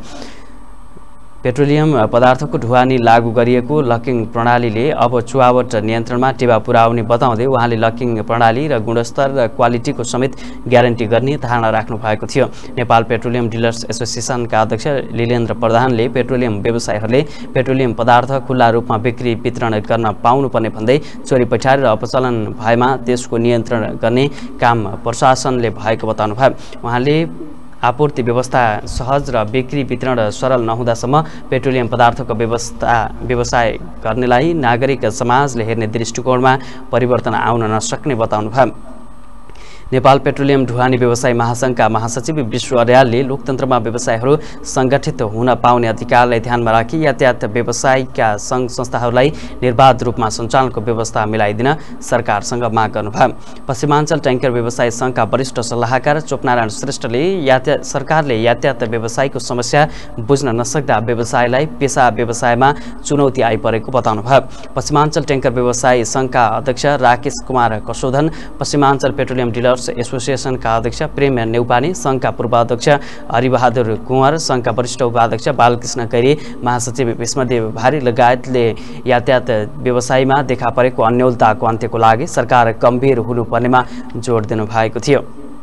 पेट्रोलियम पदार्थको ढुवानी लागू गरिएको लकिङ प्रणालीले अब चुहावट नियन्त्रणमा टेवा पुर्याउने बताउँदै उहाँले लकिङ प्रणाली र गुणस्तर र क्वालिटीको समेत ग्यारेन्टी गर्ने धारणा राख्नु भएको थियो। नेपाल पेट्रोलियम डिलर्स एसोसिएसनका अध्यक्ष लीलेन्द्र प्रधानले पेट्रोलियम व्यवसायीहरूले पेट्रोलियम पदार्थ खुल्ला रूपमा बिक्री वितरण गर्न पाउनुपर्ने भन्दै चोरी पछारी र अपचलन भएमा त्यसको नियन्त्रण गर्ने काम प्रशासनले भएको बताउनुभयो। उहाँले आपूर्ति व्यवस्था सहज र बिक्री वितरण सरल नहुँदासम्म पेट्रोलियम पदार्थको व्यवसाय गर्नेलाई नागरिक समाजले हेर्ने दृष्टिकोणमा परिवर्तन आउन नसक्ने बताउनुभयो। नेपाल पेट्रोलियम ढुवानी व्यवसायी महासङ्घका महासचिव विश्व अर्यालले लोकतन्त्रमा व्यवसायहरू सङ्गठित हुन पाउने अधिकारलाई ध्यानमा राखी यातायात व्यवसायका सङ्घ संस्थाहरूलाई निर्बाध रूपमा सञ्चालनको व्यवस्था मिलाइदिन सरकारसँग माग गर्नुभयो। पश्चिमाञ्चल ट्याङ्कर व्यवसायी सङ्घका वरिष्ठ सल्लाहकार चोपनारायण श्रेष्ठले सरकारले यातायात व्यवसायको समस्या बुझ्न नसक्दा व्यवसायलाई पेसा व्यवसायमा चुनौती आइपरेको बताउनुभयो। पश्चिमाञ्चल ट्याङ्कर व्यवसायी सङ्घका अध्यक्ष राकेश कुमार कसोधन, पश्चिमाञ्चल पेट्रोलियम डिलर्स एसोसिएसनका अध्यक्ष प्रेम नेउपाने, सङ्घका पूर्व अध्यक्ष हरिबहादुर कुँवर, सङ्घका वरिष्ठ उपाध्यक्ष बालकृष्ण कैरी, महासचिव विष्णुदेव भारी लगायतले यातायात व्यवसायमा देखा परेको अन्योलताको अन्त्यको लागि सरकार गम्भीर हुनुपर्नेमा जोड दिनु भएको थियो।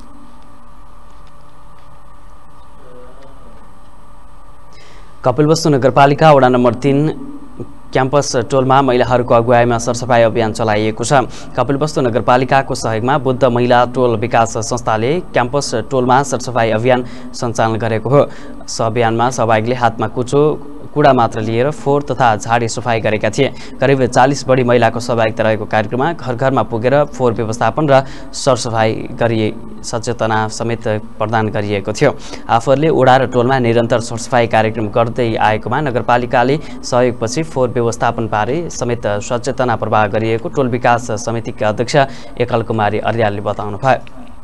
कपिलवस्तु नगरपालिका वडा नम्बर 3 क्याम्पस टोलमा महिलाहरूको अगुवाईमा सरसफाई अभियान चलाइएको छ। कपिलवस्तु नगरपालिकाको सहयोगमा बुद्ध महिला टोल विकास संस्थाले क्याम्पस टोलमा सरसफाई अभियान सञ्चालन गरेको हो। सो अभियानमा सहभागीले हातमा कुडा मात्र लिएर फोहोर तथा झाडी सफाई गरेका थिए। करिब 40 बढी महिलाको सहभागिता रहेको कार्यक्रममा घर घरमा पुगेर फोहोर व्यवस्थापन र सरसफाई गरी सचेतना समेत प्रदान गरिएको थियो। आफूहरूले ओडा र टोलमा निरन्तर सरसफाई कार्यक्रम गर्दै आएकोमा नगरपालिकाले सहयोगपछि फोहोर व्यवस्थापन बारे समेत सचेतना प्रवाह गरिएको टोल विकास समितिका अध्यक्ष एकल कुमारी अर्यालले बताउनुभयो।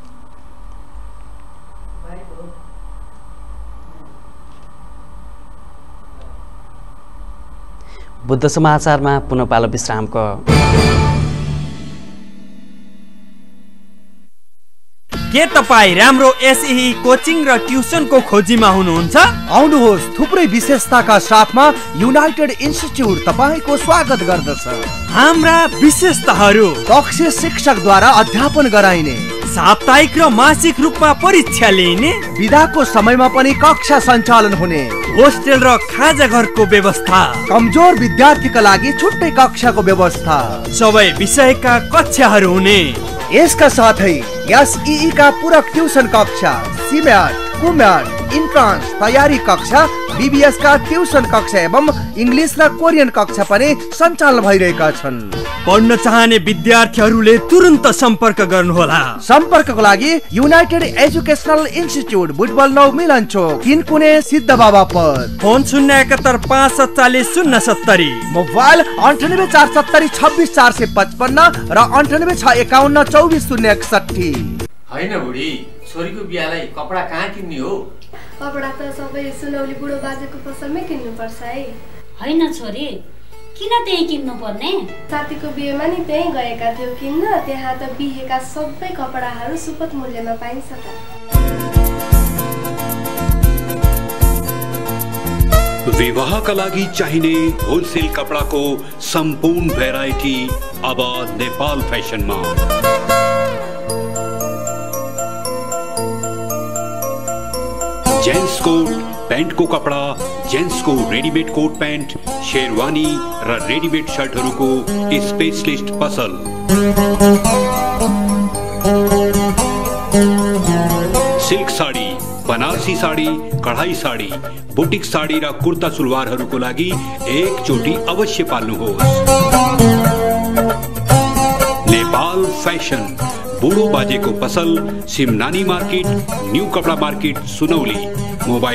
बुद्ध समाचारमा पुनः पालो विश्रामको। के तपाईँ राम्रो एसई कोचिङ र ट्युसनको खोजीमा हुनुहुन्छ? आउनुहोस्, थुप्रै विशेषताका साथमा युनाइटेड इन्स्टिट्युट तपाईको स्वागत गर्दछ। हाम्रा विशेषताहरू: दक्ष शिक्षकद्वारा अध्यापन गराइने, साप्ताहिक र मासिक रूपमा परीक्षा लिइने, बिदाको समयमा पनि कक्षा सञ्चालन हुने, होस्टेल र खाजा घरको व्यवस्था, कमजोर विद्यार्थीका लागि छुट्टै कक्षाको व्यवस्था, सबै विषयका कक्षाहरू हुने। यसका साथै एसई का पूरक ट्युसन कक्षा, सिम्याट, कुम्याट, इन्ट्रान्स तयारी कक्षा, बीबीएस का ट्युसन कक्षा एवं इंग्लिश र कोरियन कक्षा पनि सञ्चालन भइरहेका छन्। पढ्न चाहने विद्यार्थीहरूले तुरन्त सम्पर्क गर्नुहोला। सम्पर्कको लागि united educational institute Butwal 9 Milan Chowk, किनकुने सिद्ध बाबा पद, फोन 071 547 070, मोबाइल 98 470 26 455 र 98 651 24 061। हैन बुढी, छोरीको बिहालाई कपडा कहाँ किन्ने हो? कपडा त सबै सुनौली बुढो बाजेको पसलमै किन्नु पर्छ है। हैन छोरी, किन त्यही किन्नु पर्ने? साथीको बिहेमा नि त्यही गएका थियौ किन्न, त्यहाँ त बिहेका सबै कपडाहरू सुपथ मूल्यमा पाइन्छ त। विवाहका लागि चाहिने होलसेल कपडाको सम्पूर्ण भेराइटी अब नेपाल फेसनमा। जेन्ट्स कोट, पैंट को कपड़ा, जेन्ट्सको रेडीमेड कोट प्यान्ट, शेरवानी र रेडीमेड शर्टहरूको स्पेशलिस्ट पसल। सिल्क साडी, बनारसी साडी, कढाई साडी, बुटिक साडी र कुर्ता सुलवारहरूको लागि एकचोटि अवश्य पाल्नुहोस्। नेपाल फ्यासन, बुढो बाजेको पसल, सिमनानी मार्केट, न्यू कपडा मार्केट, सुनौली। मोबाइल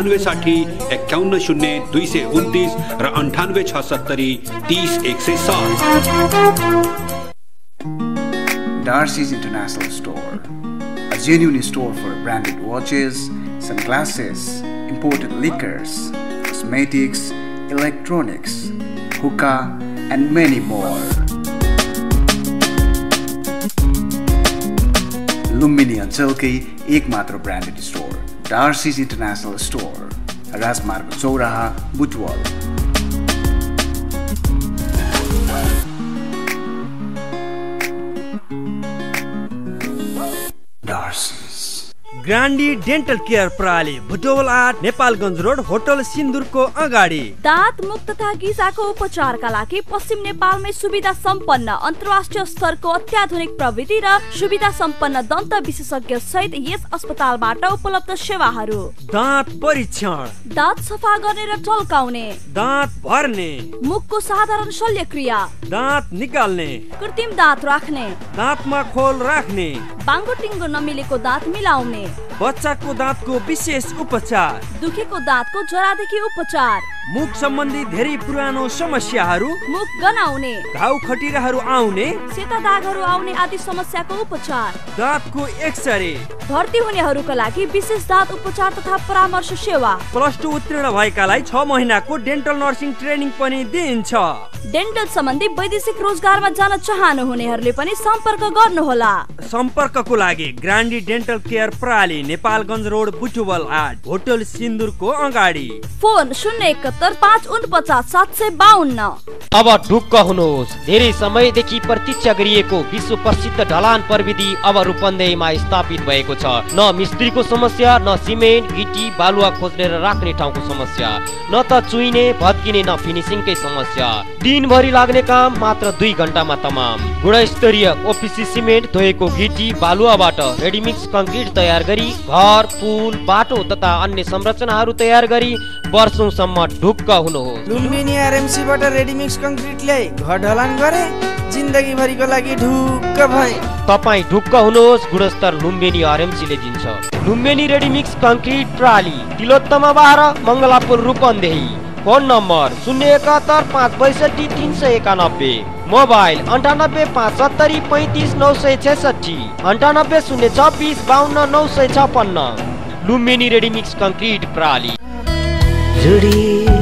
9860-510-229 र 9867-30-107। Darcy's International Store, a genuine store for branded watches, sunglasses, imported liquors, cosmetics, electronics, hookah, and many more. Lumbini अञ्चलकै एकमात्र branded store Darcy's international store, राजमार्ग चौराहा, बुटवल। ग्रान्डी डेन्टल केयर प्रणाली, बुटवल 8, नेपालगञ्ज रोड, होटल सिन्दुरको अगाडि। दाँत मुख तथा गिजाको उपचारका लागि पश्चिम नेपालमै सुविधा सम्पन्न अन्तर्राष्ट्रिय स्तरको अत्याधुनिक प्रविधि र सुविधा सम्पन्न दन्त विशेषज्ञ सहित यस अस्पतालबाट उपलब्ध सेवाहरू: दाँत परीक्षण, दाँत सफा गर्ने र टल्काउने, दाँत भर्ने, मुखको साधारण शल्यक्रिया, दाँत निकाल्ने, कृत्रिम दाँत राख्ने, दाँतमा खोल राख्ने, बाङ्गो टिङ्गो नमिलेको दाँत मिलाउने, बच्चाको दाँतको विशेष उपचार, दुखेको दाँतको जरादेखि उपचार, मुख सम्बन्धी धेरै पुरानो समस्याहरू, मुख गनाउने, घाउ खटिराहरू आउने, सेता दागहरू आउने आदि समस्याको उपचार, दाँतको एक्सरे, भर्ती हुनेहरूका लागि विशेष दाँत उपचार तथा परामर्श सेवा, +2 उत्तीर्ण भएकालाई 6 महिनाको डेन्टल नर्सिङ ट्रेनिङ पनि दिइन्छ। डेन्टल सम्बन्धी वैदेशिक रोजगारमा जान चाहनुहुनेहरूले पनि सम्पर्क गर्नुहोला। सम्पर्कको लागि ग्रान्डी डेन्टल केयर प्रणाली, नेपालगञ्ज रोड, बुटवल 8, होटल सिन्दुरको अगाडि। फोन 071-549-752। अब ढुक्क हुनुहोस्, धेरै समयदेखि प्रतीक्षा गरिएको विश्व प्रसिद्ध ढलान प्रविधि अब रूपन्देहीमा स्थापित भएको छ। न मिस्त्रीको समस्या, न सिमेन्ट, गिटी, बालुवा खोज्ने र राख्ने ठाउँको समस्या, न त चुइने भत्किने, न फिनिसिङकै समस्या। दिनभरि लाग्ने काम मात्र 2 घण्टामा तमाम। गुणस्तरीय ओपिसी सिमेन्ट, धोएको गिटी, बालुवाबाट रेडीमिक्स कङ्क्रिट तयार गरी घर, पुल, बाटो तथा अन्य संरचनाहरू तयार गरी वर्षौंसम्म ढुक्क हुनुहोस्। लुम्बिनी आरएमसीबाट रेडीमिक्स कङ्क्रिट ल्याई घर ढलान गरे, जिन्दगी भरिको लागि ढुक्क भए। तपाईँ ढुक्क हुनुहोस्, गुणस्तर लुम्बिनी आरएमसीले दिन्छ। लुम्बिनी रेडीमिक्स कङ्क्रिट प्रणाली, Tilottama 12, Mangalapur, Rupandehi. Phone number 071-562-391, mobile 98-570-35-966, 98-026-52-956। Lumbini ready mix concrete प्रणाली। जुडी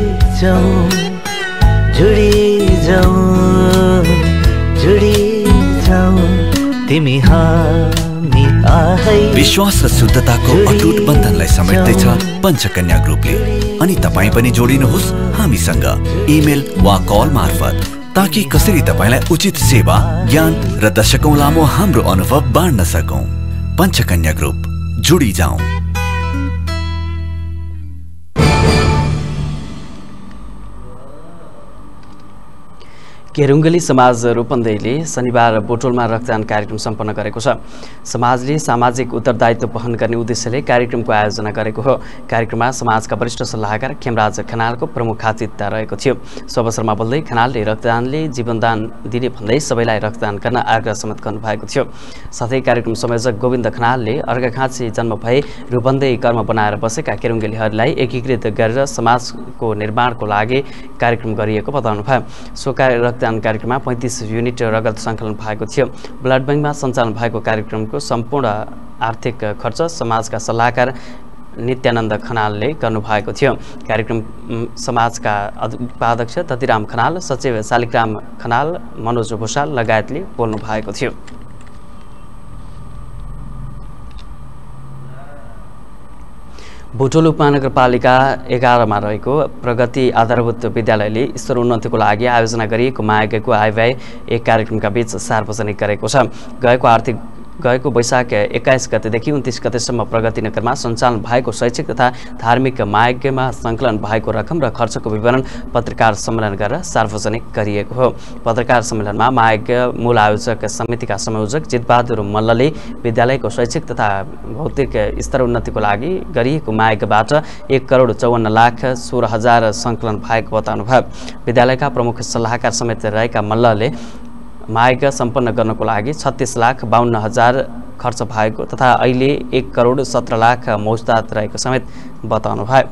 जाऊ तिमी हामी आहै। विश्वास र शुद्धताको अटुट बन्धनलाई समेट्दैछ पञ्चकन्या ग्रुपले, अनि तपाईँ पनि जोडिनुहोस् हामीसँग इमेल वा कल मार्फत, ताकि कसरी तपाईँलाई उचित सेवा, ज्ञान र दशकौं लामो हाम्रो अनुभव बाँड्न सकौं। पञ्चकन्या ग्रुप, जुडी जाऊ। केरुङ्गली समाज रूपन्देहीले शनिबार बोटोलमा रक्तदान कार्यक्रम सम्पन्न गरेको छ। समाजले सामाजिक उत्तरदायित्व वहन गर्ने उद्देश्यले कार्यक्रमको आयोजना गरेको हो। कार्यक्रममा समाजका वरिष्ठ सल्लाहकार खेमराज खनालको प्रमुख आतिथ्यता रहेको थियो। सो अवसरमा बोल्दै खनालले रक्तदानले जीवनदान दिने भन्दै सबैलाई रक्तदान गर्न आग्रह समेत गर्नुभएको थियो। साथै कार्यक्रम संयोजक गोविन्द खनालले अर्घाखाँची जन्म भए रूपन्देही कर्म बनाएर बसेका केरुङ्गलीहरूलाई एकीकृत गरेर समाजको निर्माणको लागि कार्यक्रम गरिएको बताउनुभयो। सो रक्तदान कार्यक्रममा 35 युनिट रगत सङ्कलन भएको थियो। ब्लड ब्याङ्कमा सञ्चालन भएको कार्यक्रमको सम्पूर्ण आर्थिक खर्च समाजका सल्लाहकार नित्यानन्द खनालले गर्नुभएको थियो। कार्यक्रम समाजका उपाध्यक्ष ततिराम खनाल, सचिव शालिग्राम खनाल, मनोज भूषाल लगायतले बोल्नु भएको थियो। भुटोल उपमहानगरपालिका 11 रहेको प्रगति आधारभूत विद्यालयले स्तर उन्नतिको लागि आयोजना गरिएको माया गएको आयव्यय एक कार्यक्रमका बीच सार्वजनिक गरेको छ। गएको आर्थिक गएको वैशाख 21 गतेदेखि 29 गतेसम्म प्रगति नगरमा सञ्चालन भएको शैक्षिक तथा धार्मिक महायज्ञमा सङ्कलन भएको रकम र खर्चको विवरण पत्रकार सम्मेलन गरेर सार्वजनिक गरिएको हो। पत्रकार सम्मेलनमा महायज्ञ मूल आयोजक समितिका संयोजक जितबहादुर मल्लले विद्यालयको शैक्षिक तथा भौतिक स्तर उन्नतिको लागि गरिएको महायज्ञबाट 1,54,16,000 सङ्कलन भएको बताउनुभयो। विद्यालयका प्रमुख सल्लाहकार समेत रहेका मल्लले महायज्ञ सम्पन्न गर्नको लागि 36,52,000 खर्च भएको तथा अहिले 1,17,00,000 मौजदात रहेको समेत बताउनुभयो।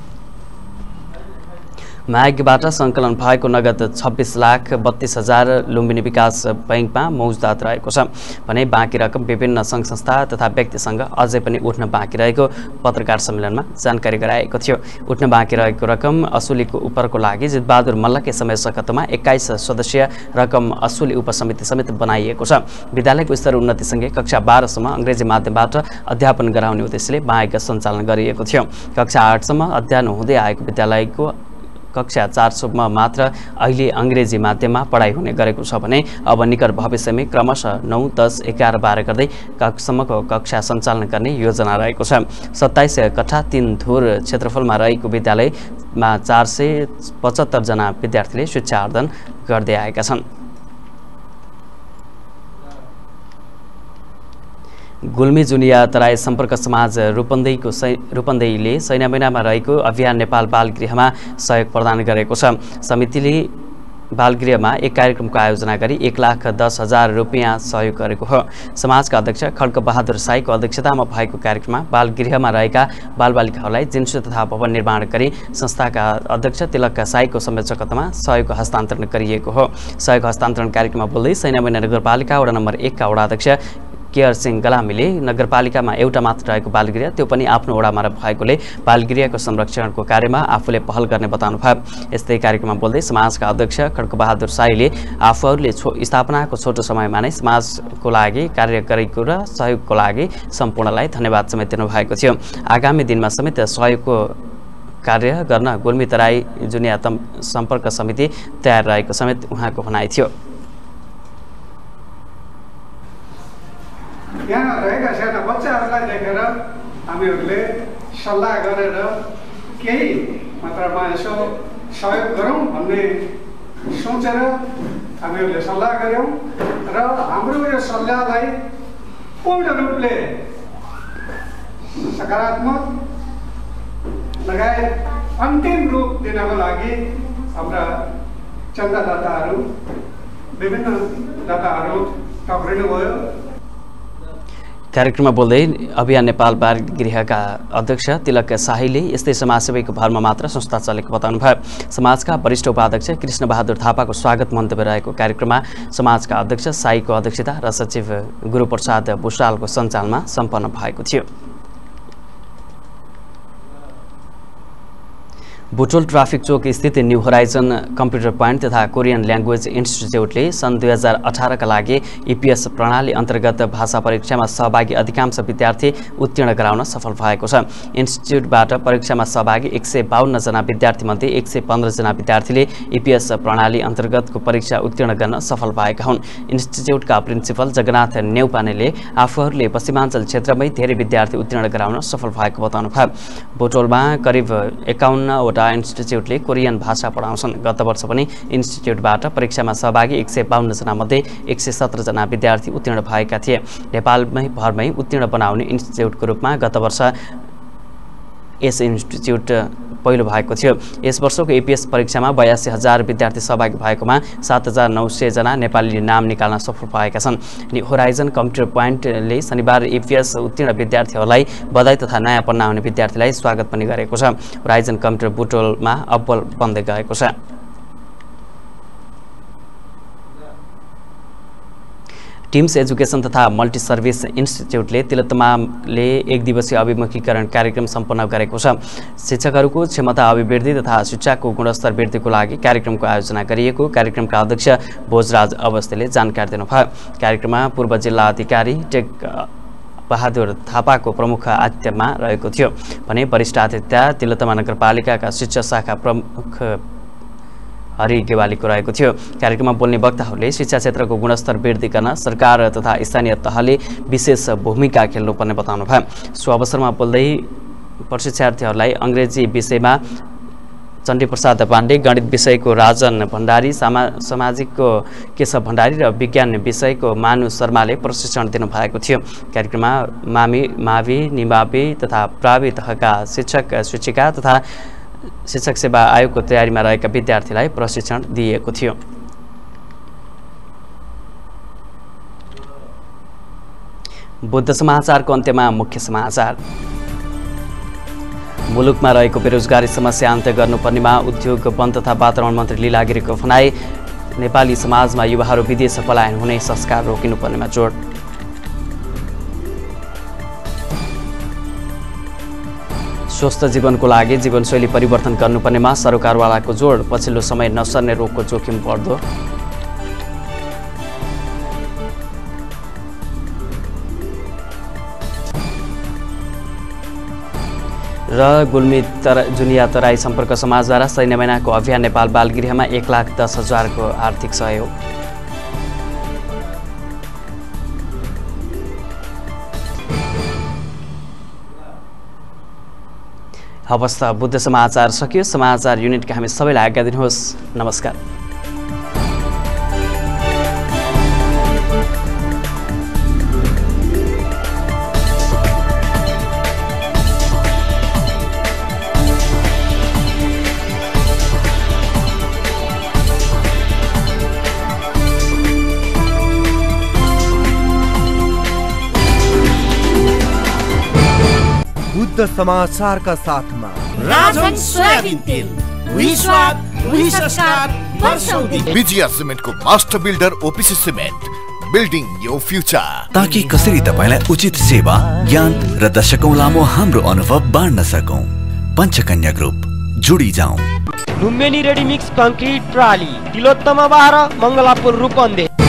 महायज्ञबाट सङ्कलन भएको नगद 26,32,000 लुम्बिनी विकास बैङ्कमा मौजदात रहेको छ भने बाँकी रकम विभिन्न सङ्घ संस्था तथा व्यक्तिसँग अझै पनि उठ्न बाँकी रहेको पत्रकार सम्मेलनमा जानकारी गराएको थियो। उठ्न बाँकी रहेको रकम असुलीको उपरको लागि जितबहादुर मल्लकै समय सकत्वमा 21 सदस्यीय रकम असुली उपसमिति समेत बनाइएको छ। विद्यालयको स्तर उन्नतिसँगै कक्षा 12 सम्म अङ्ग्रेजी माध्यमबाट अध्यापन गराउने उद्देश्यले महायज्ञ सञ्चालन गरिएको थियो। कक्षा 8 सम्म अध्ययन हुँदै आएको विद्यालयको कक्षा 4 सम्म मात्र अहिले अङ्ग्रेजी माध्यममा पढाइ हुने गरेको छ भने अब निकट भविष्यमै क्रमशः 9, 10, 11, 12 गर्दै कक्षासम्मको कक्षा सञ्चालन गर्ने योजना रहेको छ। 27 कठा 3 धुर क्षेत्रफलमा रहेको विद्यालयमा 475 जना विद्यार्थीले शिक्षा आर्जन गर्दै आएका छन्। गुल्मी जुनिया तराई सम्पर्क समाज रूपन्देहीले सैना महिनामा रहेको अभियान नेपाल बालगृहमा सहयोग प्रदान गरेको छ। समितिले बालगृहमा एक कार्यक्रमको आयोजना गरी 1,10,000 रुपियाँ सहयोग गरेको हो। समाजका अध्यक्ष खड्कबहादुर साईको अध्यक्षतामा भएको कार्यक्रममा बालगृहमा रहेका बालबालिकाहरूलाई जिन्सु तथा भवन निर्माण गरी संस्थाका अध्यक्ष तिलक साईको संयोजकत्वमा सहयोग हस्तान्तरण गरिएको हो। सहयोग हस्तान्तरण कार्यक्रममा बोल्दै सैना महिना नगरपालिका वडा नम्बर 1 का वडा अध्यक्ष केयर सिंह गलामीले नगरपालिकामा एउटा मात्र रहेको बालगृह त्यो पनि आफ्नो वडामा भएकोले बालगृहको संरक्षणको कार्यमा आफूले पहल गर्ने बताउनुभयो। यस्तै कार्यक्रममा बोल्दै समाजका अध्यक्ष खड्कबहादुर साईले आफूहरूले स्थापनाको छोटो समयमा नै समाजको लागि कार्य गरेको र सहयोगको लागि सम्पूर्णलाई धन्यवाद समेत दिनुभएको थियो। आगामी दिनमा समेत सहयोगको कार्य गर्न गुल्मी तराई जुनिया सम्पर्क समिति तयार रहेको समेत उहाँको भनाइ थियो। यहाँ रहेका साना बच्चाहरूलाई देखेर हामीहरूले सल्लाह गरेर केही मात्रामा यसो सहयोग गरौँ भन्ने सोचेर हामीहरूले सल्लाह गऱ्यौँ र हाम्रो यो सल्लाहलाई पूर्ण रूपले सकारात्मक लगायत अन्तिम रूप दिनको लागि हाम्रा चन्दादाताहरू विभिन्न दाताहरू टक्रिनुभयो। कार्यक्रममा बोल्दै अभियान नेपाल बालगृहका अध्यक्ष तिलक शाहीले यस्तै समाजसेवीको भरमा मात्र संस्था चलेको बताउनुभयो। समाजका वरिष्ठ उपाध्यक्ष कृष्णबहादुर थापाको स्वागत मन्तव्य रहेको कार्यक्रममा समाजका अध्यक्ष शाहीको अध्यक्षता र सचिव गुरुप्रसाद भुसालको सञ्चालनमा सम्पन्न भएको थियो। बुटवल ट्राफिक चौक स्थित न्यू होराइजन कम्प्युटर पोइन्ट तथा कोरियन ल्याङ्ग्वेज इन्स्टिच्युटले सन् 2018 का लागि इपिएस प्रणाली अन्तर्गत भाषा परीक्षामा सहभागी अधिकांश विद्यार्थी उत्तीर्ण गराउन सफल भएको छ। इन्स्टिच्युटबाट परीक्षामा सहभागी 152 जना विद्यार्थीमध्ये 115 जना विद्यार्थीले इपिएस प्रणाली अन्तर्गतको परीक्षा उत्तीर्ण गर्न सफल भएका हुन्। इन्स्टिच्युटका प्रिन्सिपल जगन्नाथ नेउपानेले आफूहरूले पश्चिमाञ्चल क्षेत्रमै धेरै विद्यार्थी उत्तीर्ण गराउन सफल भएको बताउनुभयो। बुटवलमा करिब 51 इन्स्टिच्युटले कोरियन भाषा पढाउँछन्। गत वर्ष पनि इन्स्टिच्युटबाट परीक्षामा सहभागी 152 जना मध्ये 117 जना विद्यार्थी उत्तीर्ण भएका थिए। नेपालमै भरमै उत्तीर्ण बनाउने इन्स्टिच्युटको रूपमा गत वर्ष यस इन्स्टिच्युट पहिलो भएको थियो। यस वर्षको एपीएस परीक्षामा 82,000 विद्यार्थी सहभागी भएकोमा 7,900 जना नेपालीले नाम निकाल्न सफल भएका छन्। होराइजन कम्प्युटर पोइन्टले शनिबार एपीएस उत्तीर्ण विद्यार्थीहरूलाई बधाई तथा नयाँ पन्ना आउने विद्यार्थीलाई स्वागत पनि गरेको छ। होराइजन कम्प्युटर बुटवलमा अव्वल बन्दै गएको छ। टिम्स एजुकेसन तथा मल्टी सर्भिस इन्स्टिच्युटले तिलोत्तमाले एक दिवसीय अभिमुखीकरण कार्यक्रम सम्पन्न गरेको छ। शिक्षकहरूको क्षमता अभिवृद्धि तथा शिक्षाको गुणस्तर वृद्धिको लागि कार्यक्रमको आयोजना गरिएको कार्यक्रमका अध्यक्ष भोजराज अवस्थीले जानकारी दिनुभयो। कार्यक्रममा पूर्व जिल्ला अधिकारी टेक बहादुर थापाको प्रमुख आतिथ्यमा रहेको थियो भने वरिष्ठ अतिथि तिलोत्तमा नगरपालिकाका शिक्षा शाखा प्रमुख हरि गेवालीको रहेको थियो। कार्यक्रममा बोल्ने वक्ताहरूले शिक्षा क्षेत्रको गुणस्तर वृद्धि गर्न सरकार तथा स्थानीय तहले विशेष भूमिका खेल्नुपर्ने बताउनुभयो। सो अवसरमा बोल्दै प्रशिक्षार्थीहरूलाई अङ्ग्रेजी विषयमा चण्डीप्रसाद पाण्डे, गणित विषयको राजन भण्डारी, सामाजिकको केशव भण्डारी र विज्ञान विषयको मानु शर्माले प्रशिक्षण दिनुभएको थियो। कार्यक्रममा मावि, निमावि तथा प्रावि तहका शिक्षक शिक्षिका तथा शिक्षक सेवा आयोगको तयारीमा रहेका विद्यार्थीलाई प्रशिक्षण दिएको थियो। बुद्ध समाचारको अन्त्यमा मुख्य समाचार। मुलुकमा रहेको बेरोजगारी समस्या अन्त्य गर्नुपर्नेमा उद्योग वन तथा वातावरण मन्त्री लीला गिरीको भनाई। नेपाली समाजमा युवाहरू विदेश पलायन हुने संस्कार रोकिनुपर्नेमा जोड। स्वस्थ जीवनको लागि जीवनशैली परिवर्तन गर्नुपर्नेमा सरकारवालाको जोड। पछिल्लो समय नसर्ने रोगको जोखिम बढ्दो। र गुल्मी जुनिया तराई सम्पर्क समाजद्वारा सैन्य महिनाको अभियान नेपाल बालगृहमा 1,10,000 को आर्थिक सहयोग। हवस् त बुद्ध समाचार सकियो। समाचार युनिटका हामी सबैलाई आज्ञा दिनुहोस्। नमस्कार। बुद्ध समाचारका साथमा राजन सोयाबिन तेल, वही स्वाद, वही संस्कार, वर्षौंदेखि। विजया सिमेन्टको master builder OPC cement, building your future. ताकि कसरी तपाईलाई उचित सेवा, ज्ञान र दशकौं लामो हाम्रो अनुभव बाँड्न सकौं। पञ्चकन्या ग्रुप, जुडी जाउँ। लुम्बिनी रेडी मिक्स कङ्क्रिट प्रणाली, तिलोत्तमा 12, मङ्गलापुर रूपन्देही।